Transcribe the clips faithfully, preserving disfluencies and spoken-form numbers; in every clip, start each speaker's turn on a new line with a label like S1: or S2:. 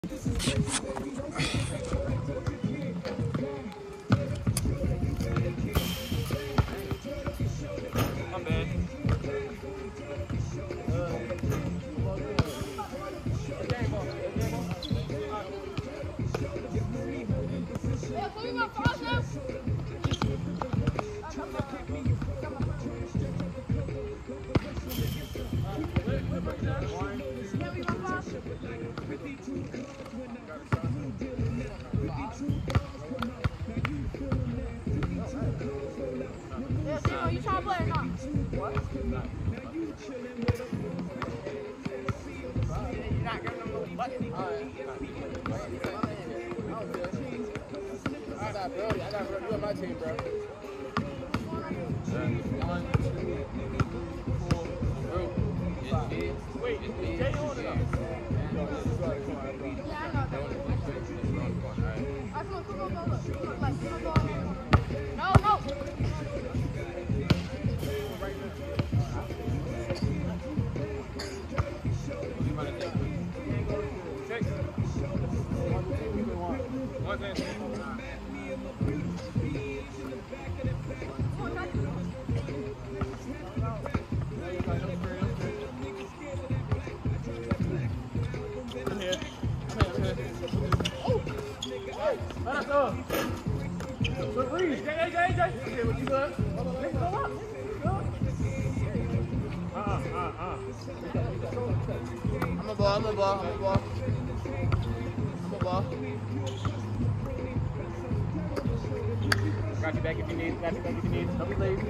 S1: Got you back if you need. Got you back if you need. Don't be lazy.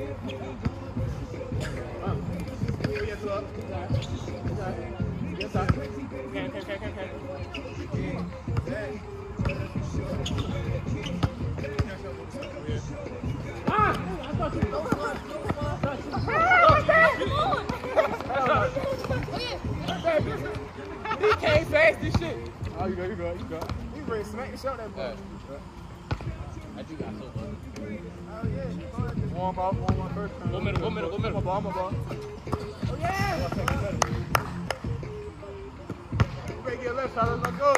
S1: Uh. Yes, up. Yes, up. Okay, okay, okay, okay. Ah! I thought you were He came fast this shit. Oh, you go, you go, you go. You ready to smack the shot that boy. I do got so much. Oh yeah. Warm up, warm up first. One minute, one minute, one minute. One more ball, oh yeah. You ready to get left side, let's go.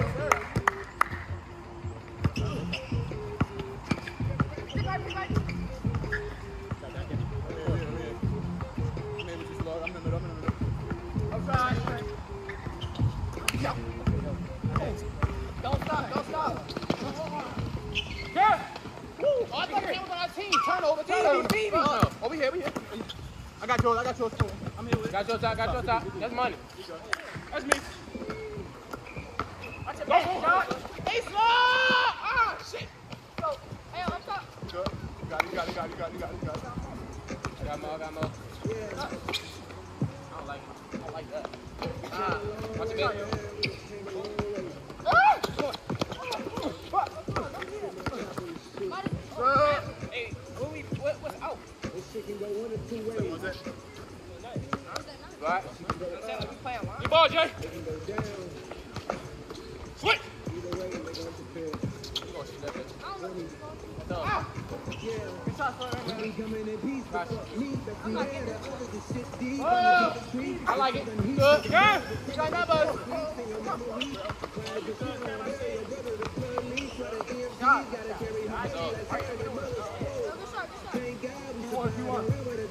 S1: Don't stop, don't stop. Yeah! Woo! Oh, I thought he was on our team. Turnover, turnover. Beat me, uh, over here, over here. I got yours, I got yours too. I'm here with it. Got your top, got your top. That's money. That's me. Watch your back, shot. Hey, slow! Ah, shit. Go. Hey, on top. Good. You got it, you got it, you got it, you got it, you got it. You got it. I got more, I got more. Yeah. I don't like it. I don't like that. Ah, watch your back. Hey, what we, what, what's out? This shit can go one or two ways. What's that? Right. You ball, Jay. Switch. Either way, they're going to prepare. You gonna shoot that bitch? Ah! Good shot, son. Oh! I like it. Good. Yeah. You like that, bud? Shot. Nice. What you want?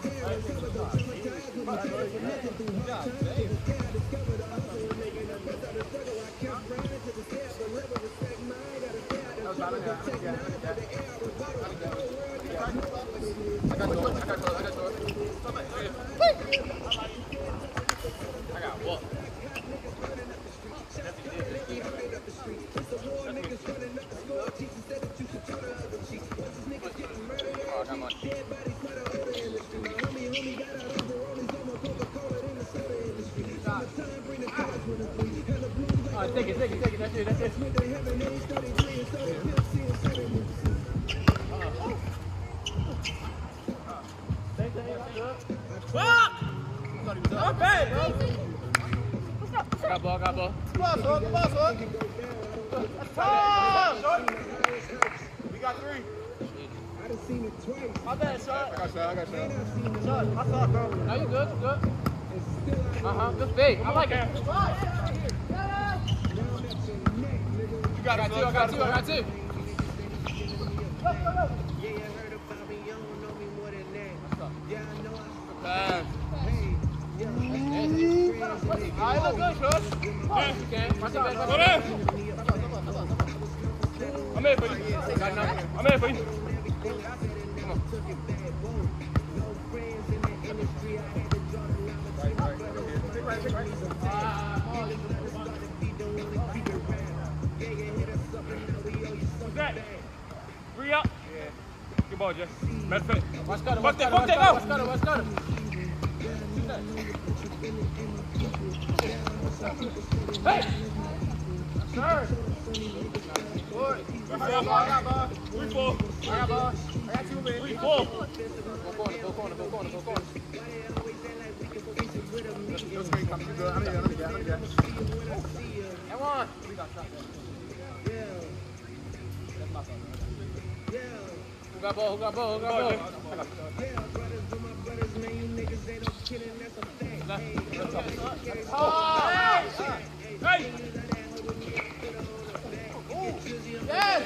S1: I got what? Oh, I got money. Alright, take it, take it, take it, that's it, that's it. Fuck! Not bad, bro. What's up? I got ball, I got ball. Come on, son, come on, son. That's tough! We got three. I done seen it twice. My bad, son. I got shot, I got shot. Son, my fault, bro. No, you good, you good. Uh-huh, good big. I like it. You got, I got two, I got two, I got two.
S2: Yeah, you heard about me, you don't know me more than that. Yeah, I know I
S1: Bad.
S2: Hey, yeah,
S1: I look good, coach. Yeah, you can. Watch your back. Go there. I'm here for you. I'm here for you. Come on.
S2: no friends in the industry. I had to draw the line.
S1: Right, right. Right, right, right.
S2: Yeah, you hit us up and now we owe you something back.
S1: Three up. Yeah. Good ball, Jess. Matter of fact.
S3: Watch cutter,
S1: Watch
S3: watch
S1: that,
S3: cutter,
S1: watch that, go.
S3: watch cutter, watch cutter.
S1: Hey!
S3: Sir.
S1: I got ball, I got ball. Three, four.
S3: I got ball. I got two men.
S1: Three, four.
S3: Go corner, go corner, go corner, go corner.
S1: Those three coming. You good. I'm here, I'm here, I'm here.
S3: Come on. We got shot there. That's my fault. Who got ball? Who got ball? Who got ball? I got
S1: Oh! Hey!
S3: yes!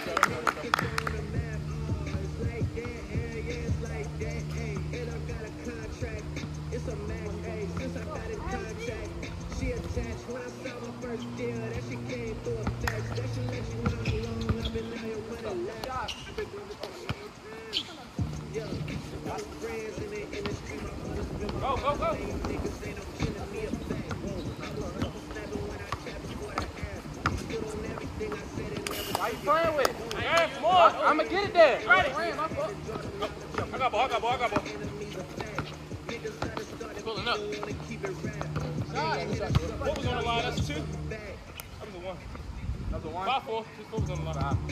S2: It's a match, hey, since I got in contact, she attached. When I saw my first deal, that shit came through a fax. That shit let you know how long I've been out here running laps. Yeah, my friends in the industry, my brothers been my
S1: Go, go, go.
S2: niggas ain't no killing me a back. I was double snapping when I tapped before the app. Stood on everything I said and never.
S3: Why you playing with it?
S1: Yeah, come on.
S3: I'm gonna get it there.
S1: Ready.
S3: Ran, my fault.
S1: I got ball, I got ball, I got ball.
S3: Pulling up.
S1: What was on the line? That's a two? That was a one.
S3: That was a one.
S1: Five, four. Just what was on the line?
S3: Five.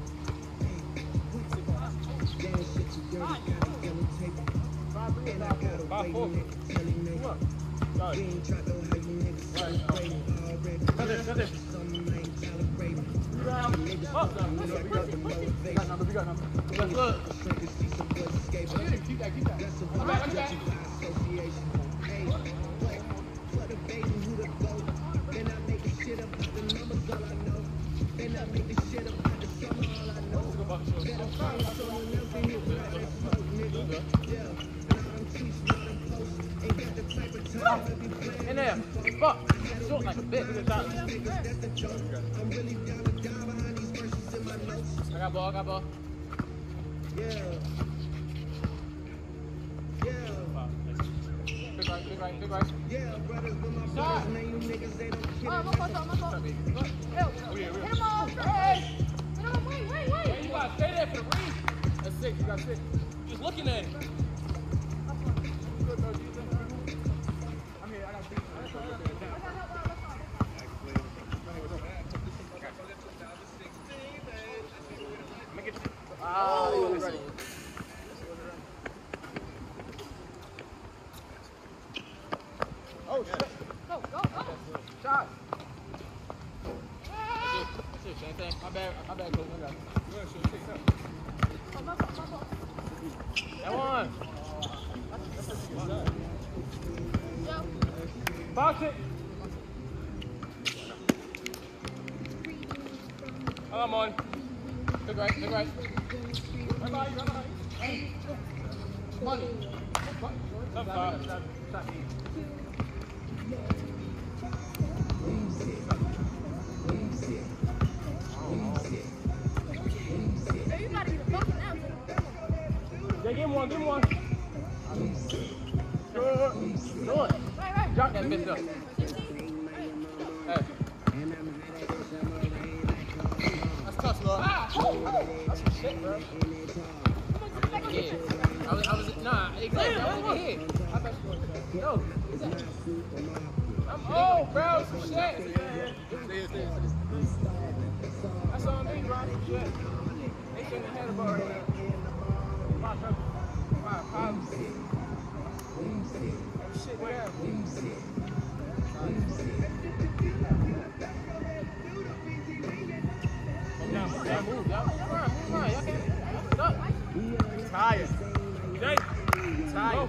S1: Five, four.
S2: We ain't try to how you niggas celebrate already.
S1: Cut there, cut there.
S2: Some ain't celebrating.
S1: Up.
S3: We got number, we got number.
S1: Look, look.
S3: Keep that, keep that.
S2: That's a
S1: Come back, come back.
S2: association. Hey, what? For the baby who the goat. Then I make the shit about the numbers, all I know. Then I make the shit about the summer, all I know. Better find someone else in here with that smoke, nigga. Yeah, and I'm too smart and post. Ain't got the type of time to be playing.
S3: In there. Fuck. Short like a bitch.
S2: That's the joke. I'm really down to die behind these verses in my notes.
S3: I got ball, I got ball.
S2: Yeah. Yeah.
S3: Big right, big right, big right.
S2: Yeah, brothers with my brothers, man, you niggas ain't no kidding.
S4: Oh, my fault, my fault.
S1: Oh, yeah,
S4: Hit him off. Hey. Hit him, wait, wait, wait.
S1: Yeah, you gotta stay there for the read.
S3: That's six, you got six.
S1: Just looking at it.
S3: I'm here, I got three. Ah, he was ready.
S1: Oh, shit.
S4: Go, go, go.
S3: Shot. That's it, that's it, same thing. My bad, my bad, coach. I got it.
S4: Oh, my fault, my fault.
S3: That one.
S4: Yo.
S1: Box it. Come on.
S3: Big right, big right.
S1: Right by you, right by you.
S3: Money.
S1: Top five.
S3: Shot, shot.
S4: Hey, you gotta get a bucket now.
S1: Yeah, give him one, give him one.
S3: Good. Do it.
S4: Right, right.
S3: Drop that bitch up. Hey. That's tough, Lord.
S1: Ah! Oh, that's some shit, bro.
S3: Yeah. I was, I was, nah, exactly. I was in here. I thought you were no. I'm oh, bro, some shit. That's on me, bro. Some shit. They shouldn't have had a ball right now. My trouble. My problems. Shit, whatever. Move down, move down, move. Y'all move around, move around. Y'all can't. Y'all stuck.
S1: Tired. Jay. Tired.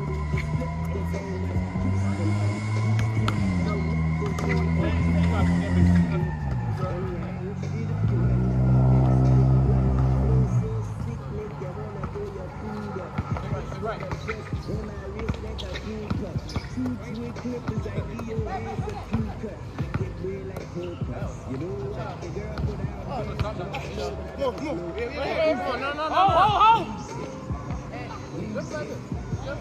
S1: Go. on, come on.
S3: Hey, hey, come on, no, no, no,
S1: Hold,
S3: no.
S1: hold, hold.
S3: Just like this. Just-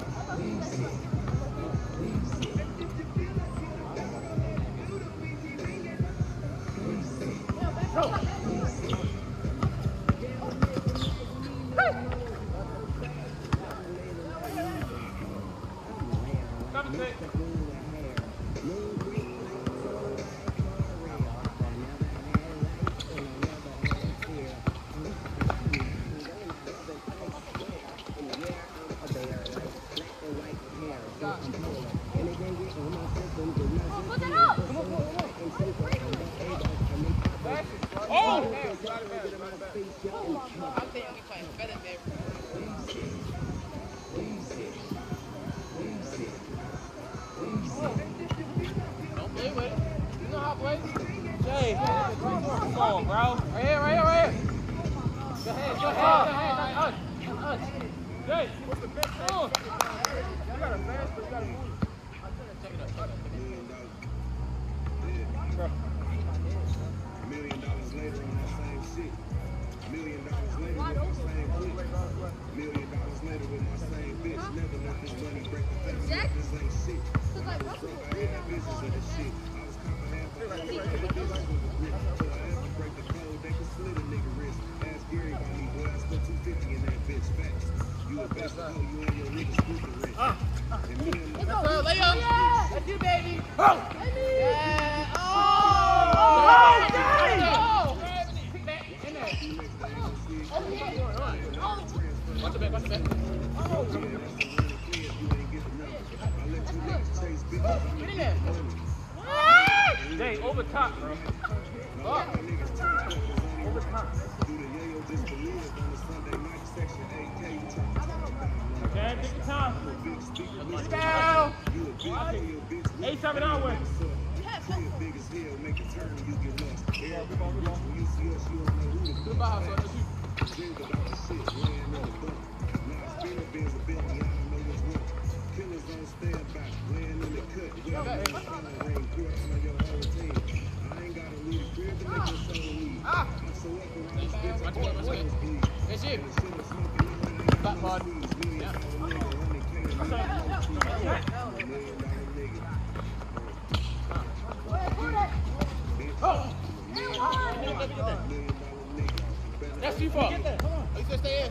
S3: That's too far. Oh, you still stay in?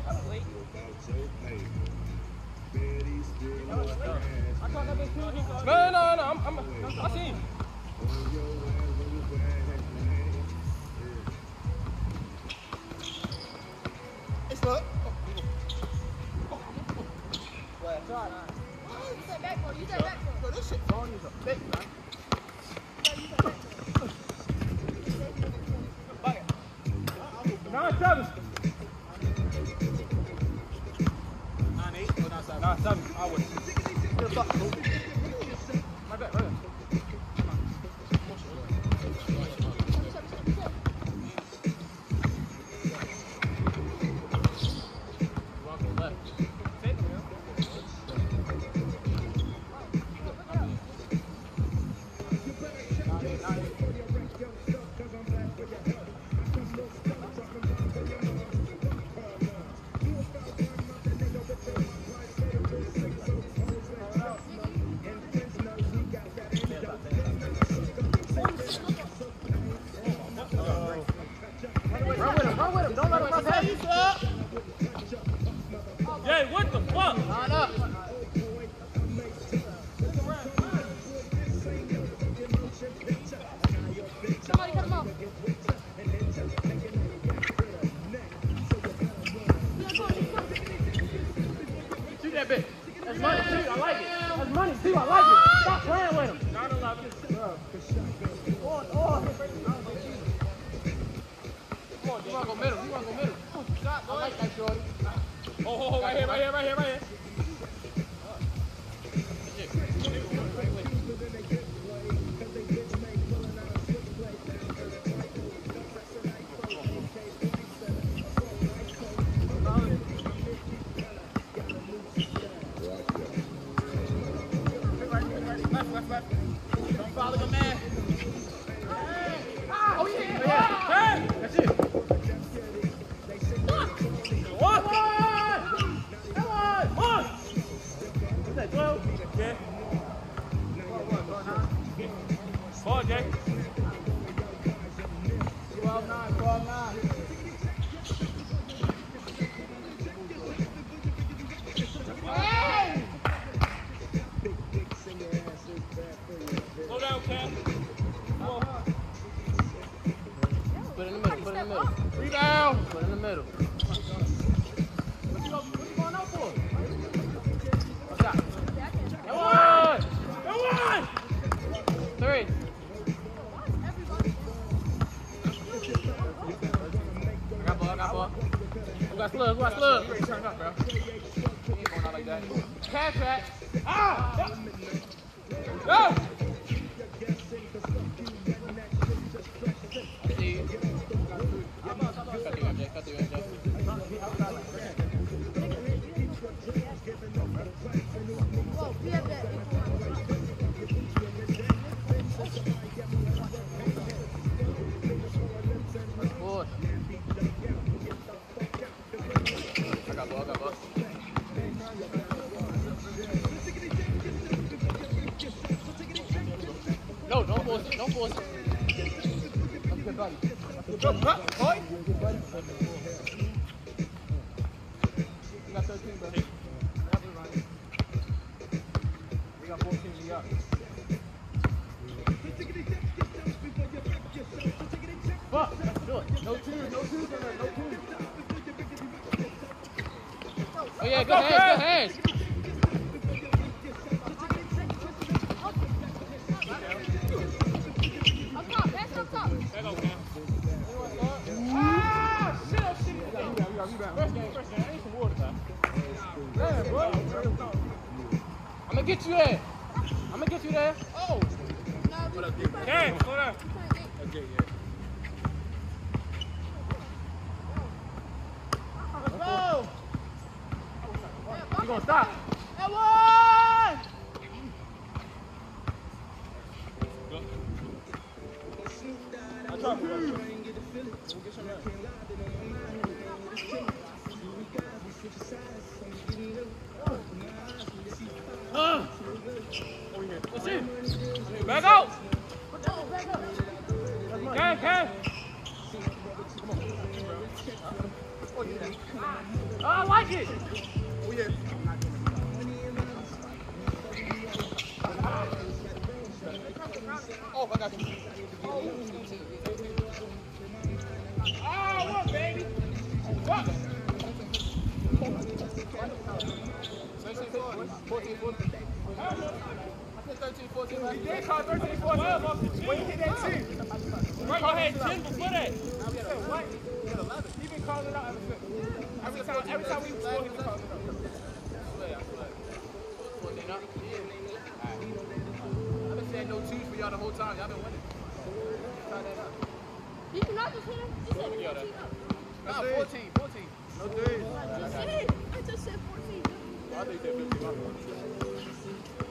S1: No, no, no, I'm, I'm, I see him.
S3: It's up.
S4: You said back for you said back for
S3: Bro, this shit throwing is a bitch, man.
S1: Nine seven.
S3: Nine eight or nine seven?
S1: Nine seven. I would.
S3: My bad, right.
S1: Jay, what the fuck?
S3: Line up.
S4: somebody cut him off.
S3: Shoot that bitch.
S1: That's money too, I like it. That's money too, I like it. Stop playing with him. nine eleven.
S3: On, on. Come on, you want to go middle. You want to go middle. Shot, I like that, shorty.
S1: Oh, oh, oh, right here, right here, right here, right here.
S3: Left, left, left. Don't follow the man. Oh, yeah.
S1: Hey, that's it.
S3: Put it in the middle. Put it in the middle.
S1: Rebound.
S3: Put it in the middle. What you, go, what you going out for? What's that? That one! That one! Three. I got ball, I got ball. Who got slug? Who got slug?
S1: You ain't turning up, bro.
S3: He ain't going out like that. Cash back. Ah! Go! I see you. Cut through M J, cut through M J.
S4: Whoa, we have that.
S3: Boy. I got ball, I got ball. No, don't force it, don't force it. That's good buddy.
S1: Go, huh, boy.
S3: You got thirteen, bro.
S1: We got fourteen. We got.
S3: Fuck, let's do it.
S1: No twos. No twos in there. No twos.
S3: Oh yeah, good hands, good hands.
S4: Up top, that's up top.
S3: Ah, shit, oh shit.
S1: We got. We got. We got.
S3: First game, first game. I need some water, man.
S1: Man, bro.
S3: I'm gonna get you there. I'm gonna get you there.
S1: Oh.
S4: No, we
S1: Okay, hold on.
S4: playing eight.
S1: Okay, yeah. Let's go.
S3: You gonna stop?
S1: That one. I try to get some rest.
S3: Uh. What's it? Back out. Can, can. Oh, I like it.
S1: Oh, yeah.
S3: Oh, I got you. Ah, what, baby? What? fourteen, fourteen. I said thirteen, fourteen.
S1: He did call thirteen, fourteen. When he hit that two.
S3: Right, go ahead, ten before that.
S1: He been calling it out ever since. Every time, every time we score, he been calling it out.
S3: fourteen up. I've been saying no twos for y'all the whole time. Y'all been winning. Try that out.
S4: Did you not just hit him? You said
S3: Yeah,
S4: fourteen
S3: that-
S4: up.
S3: Nah, fourteen, fourteen.
S1: No threes.
S4: I just said, I just said fourteen.
S1: I think they're fifty.